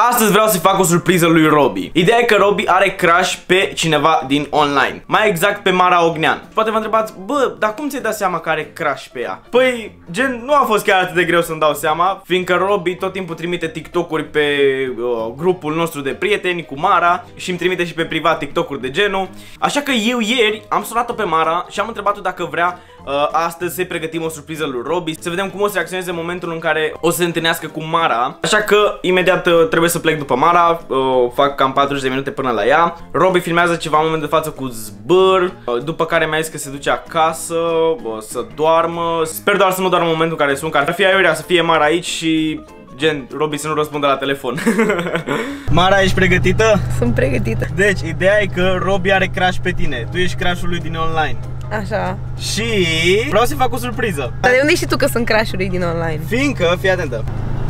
Astăzi vreau să fac o surpriză lui Robi. Ideea e că Robi are crush pe cineva din online. Mai exact pe Mara Ognean. Poate vă întrebați, bă, dar cum ți-ai dat seama că are crush pe ea? Păi, gen, nu a fost chiar atât de greu să-mi dau seama, fiindcă Robi tot timpul trimite TikTok-uri pe grupul nostru de prieteni cu Mara și îmi trimite și pe privat TikTok-uri de genul. Așa că eu ieri am sunat-o pe Mara și am întrebat-o dacă vrea astăzi să pregătim o surpriză lui Robi, să vedem cum o să reacționeze în momentul în care o să se întâlnească cu Mara. Așa că imediat trebuie să plec după Mara, fac cam 40 de minute până la ea. Robi filmează ceva în momentul de față cu zbâr, după care mi-a zis că se duce acasă să doarmă. Sper doar să nu doarmă în momentul în care sun, că ar fi aiurea să fie Mara aici și gen, Robi să nu răspundă la telefon. Mara, ești pregătită? Sunt pregătită. Deci, ideea e că Robi are crush pe tine. Tu ești crush-ul lui din online. Așa. Și vreau să-i fac o surpriză. Dar de unde știi tu că sunt crush-uri din online? Fiindcă, fii atentă.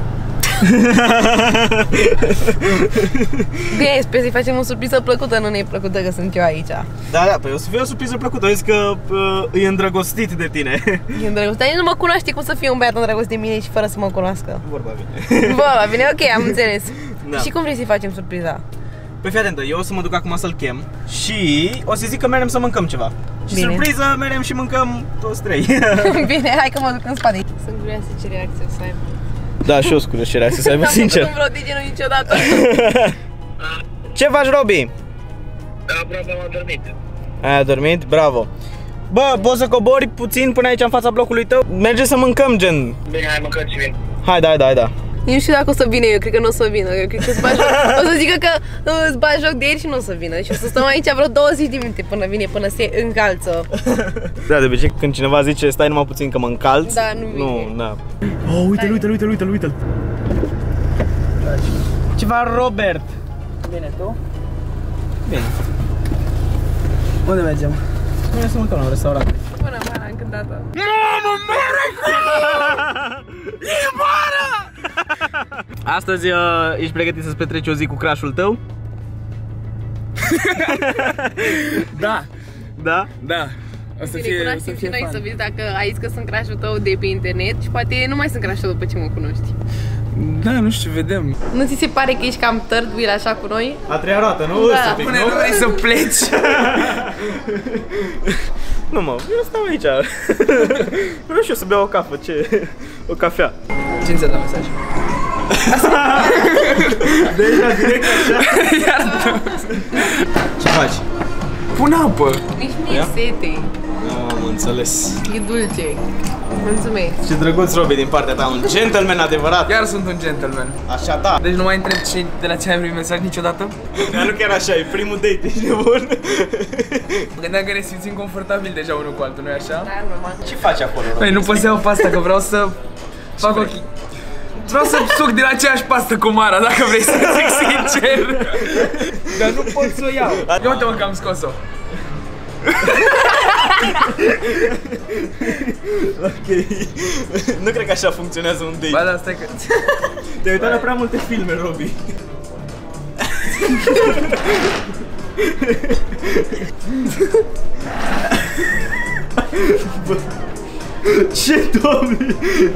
Bine, sper să-i facem o surpriză plăcută, nu ne-i plăcută că sunt eu aici. Da, păi o să fie o surpriză plăcută. Zis că e îndrăgostit de tine. E îndrăgostit, dar nu mă cunoaște, cum să fie un băiat îndrăgostit de mine și fără să mă cunoască. Vorba bine. Vorba bine, ok, am înțeles. Da. Și cum vrei să-i facem surpriza? Păi fii atentă, eu o să mă duc acum să-l chem și o să zic că mergem să mâncăm ceva. Și bine. Surpriză, mergem și mâncăm toți trei. Bine, hai că mă duc în spate. Sunt curioasă ce reacție o să aibă. Da, și eu sunt curios ce reacție să aibă, sincer. Nu vreau de genul niciodată. Ce faci, Robi? Da, bravo, am dormit. Ai adormit? Bravo. Bă, poți să cobori puțin până aici în fața blocului tău? Merge să mâncăm, gen. Bine, hai mâncăm și vin. Hai, da. Eu nu știu dacă o să vină, eu cred că nu o să vină. Eu cred că o să zică că îți bagi joc de el și nu o să vină. Și o să stăm aici vreo 20 de minute până vine, până se încalță. Da, de obicei când cineva zice stai numai puțin că mă încalț. Da, nu vine. Nu, da. Oh, uite-l. Ceva Robert. Bine, tu? Bine. Unde mergem? Mergem să mâncăm la un restaurant. Bună, Mara, încântată. Mamă, E Mara! Astăzi ești pregătit să-ți petreci o zi cu crush-ul tău? Da. Da? Da. O să fie, cunoaștem și noi să vezi dacă ai zis că sunt crush-ul tău de pe internet și poate nu mai sunt crush-ul după ce mă cunoști. Da, nu știu, vedem. Nu ți se pare că ești cam third wheel așa cu noi? A treia roată, nu? Da. Pic, Pune, nu? nu vrei să pleci? Nu mă, eu stau aici. Vreau și eu să beau o cafă, o cafea. Cine ți-a dat mesaj? Deja direct așa. Ce faci? Pun apă. Nici mie sete. Am înțeles. E dulce. Mulțumesc. Ce drăguț, Robi, din partea ta, un gentleman adevărat. Chiar sunt un gentleman. Așa, da. Deci nu mai întreb ce, de la ce ai primit mesaj niciodată? Dar nu chiar așa, e primul date, ești nebun. Mă gândeam că ne simțim confortabil deja unul cu altul, nu-i așa? Da, normal. Ce faci acolo, Robi? Păi nu pot să iau pasta, că vreau să fac o... Vreau să suc din aceeași pastă cu Mara, dacă vrei să zic sincer. Dar nu pot să o iau. Ia uite-mă că am scos-o. Ok. Nu cred că așa funcționează un date. Ba da, stai că... Te-ai uitat la prea multe filme, Robi. Bă, ce, Doamne?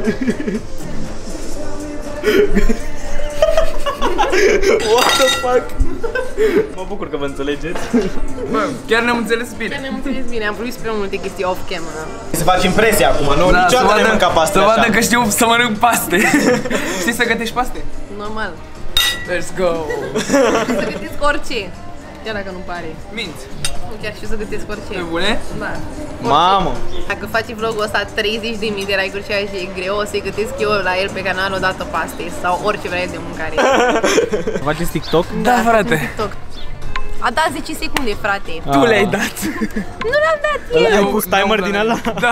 What the fuck? Mă bucur că vă înțelegeți. Bă, chiar ne-am înțeles bine. Chiar ne-am înțeles bine, am vorbit prea multe chestii off-camera. Să faci impresia acum, nu? Da, Niciodată ne mânca paste să așa. vadă că știu să mănânc paste. Știi să gătești paste? Normal. Let's go. Să gătesc orice. Chiar dacă nu pare. Minți. Nu, chiar știu să gătesc orice. E bune? Da. Mamă! Dacă faci vlogul ăsta 30.000 de like-uri, ceea ce e greu, o să-i gătesc eu la el pe canal o dată paste sau orice vrea el de mâncare. Faceți TikTok? Da, frate. TikTok. A dat 10 secunde, frate. Tu le-ai dat. Nu l-am dat Ai eu. pus timer din ăla? Da.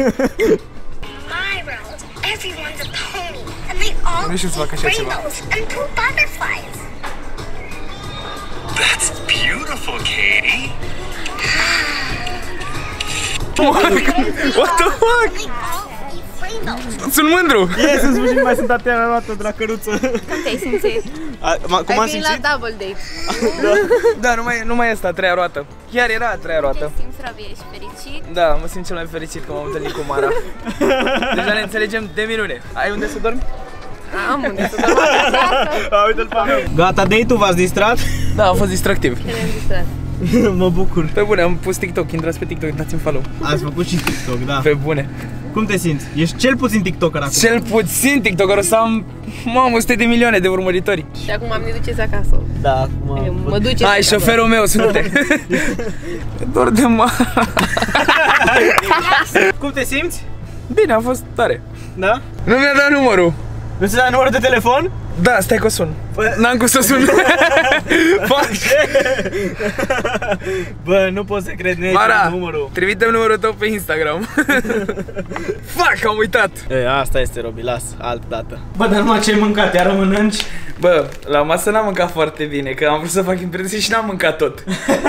My world, everyone's a pony, and they all Nu știu să fac așa eat ceva. rainbows and poop butterflies. That's beautiful, Katie. What the fuck? They all eat rainbows. Sunt mândru. Yes, în sfârșit mai sunt atea roată de la căruță. Cum te-ai simțit? Cum am Ai venit la simțit? double date. Da, nu mai este a treia roată. Chiar era a treia roată. Te simți, Robi, ești fericit? Da, mă simt cel mai fericit că m-am întâlnit cu Mara. Deja ne înțelegem de minune. Ai unde să dormi? Am unde să dorm acasă. Uite-l pe meu. Gata, date-ul, v-ați distrat? Da, a fost distractiv. Ne-am distrat. Mă bucur. Pe bune, am pus TikTok, intrați pe TikTok, dați-mi follow. Ați făcut și TikTok, da. Pe bune. Cum te simți? Ești cel puțin TikToker acum. Cel puțin TikToker, o să am, mamă, 100 de milioane de urmăritori. Și acum ne duceți acasă. Da, acum. Mă duceți. Hai, șoferul meu, sunte. Dor de Cum te simți? Bine, a fost tare. Da? Nu mi-a dat numărul. Nu ți-a dat numărul de telefon? Da, stai că o sun. N-am cum să sun. Fac. Bă, nu pot să cred, nu Mara, numărul. trimite-mi numărul tău pe Instagram. Fuck, am uitat. Asta este, Robi, las, altă dată. Bă, dar numai ce ai mâncat, iar mănânci? Bă, la masă n-am mâncat foarte bine, că am vrut să fac impresie și n-am mâncat tot.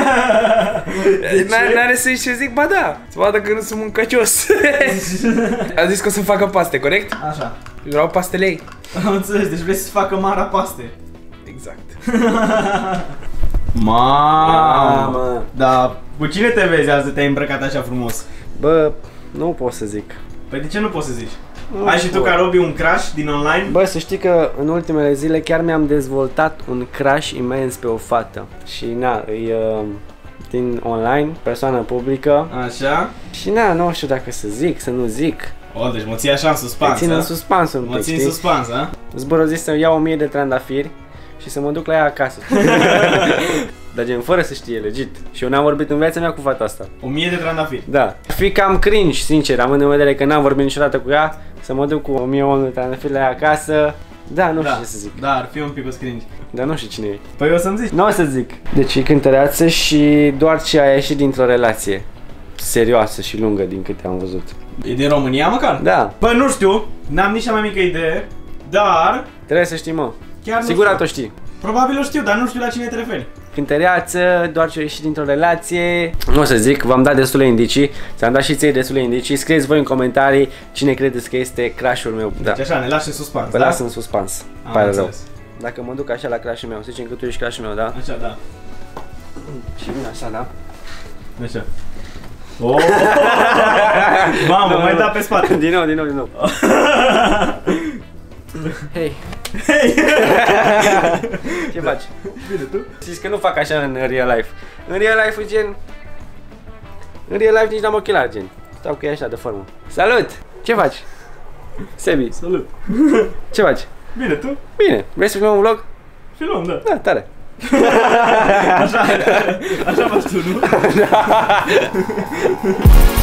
N-are să zic, ba da, să vadă că nu sunt mâncăcios. A zis că o să facă paste, corect? Așa. Vreau pastele ei. Am înțeles, deci vrei să facă Mara paste. Exact. Mamă. Da, cu cine te vezi azi de te-ai îmbrăcat așa frumos? Bă, nu pot să zic. Păi de ce nu poți să zici? Ai și tu ca Robi un crush din online? Bă, să știi că în ultimele zile chiar mi-am dezvoltat un crush imens pe o fată. Și na, e din online, persoană publică. Așa. Și na, nu știu dacă să zic, să nu zic. O, deci mă ții așa în suspans, Te țin în suspans un pic, mă țin în știi? suspans, a? Zbor o zis să iau 1000 de trandafiri și să mă duc la ea acasă. Dar gen, fără să știe, legit. Și eu n-am vorbit în viața mea cu fata asta. 1000 de trandafiri. Da. Fi cam cringe, sincer, având în vedere că n-am vorbit niciodată cu ea, să mă duc cu 1000 de trandafiri la ea acasă. Da, nu știu ce să zic. Da, ar fi un pic o cringe. Dar nu știu cine e. Păi o să-mi zici. Nu o să zic. Deci e cântăreață și doar ce a ieșit dintr-o relație serioasă și lungă din câte am văzut. E din România măcar? Da. Bă, nu știu, n-am nici cea mai mică idee, dar... Trebuie să știi, mă. Chiar nu Sigurat știu. o știi. Probabil o știu, dar nu știu la cine te referi. Cântăreață, doar ce a ieșit dintr-o relație. Nu o să zic, v-am dat destule indicii. Ți-am dat și ție destule indicii. Scrieți voi în comentarii cine credeți că este crush-ul meu. Da. Deci așa, ne lași în suspans, Vă da? las în suspans. Am Pare rău. înțeles. Dacă mă duc așa la crush-ul meu, să zicem că tu ești crush-ul meu, da? Așa, da. Și vin așa, da? Așa. Oh! Mamă, mai da pe spate. Din nou. Hei. Ce faci? Bine, tu? Zici că nu fac așa în real life. În real life, gen... În real life nici n-am ochelari, gen. Stau cu ea așa de formă. Salut! Ce faci? Sebi. Salut. Ce faci? Bine, tu? Bine. Vrei să filmăm un vlog? Filmăm, da. Da, tare. Așa faci tu, nu?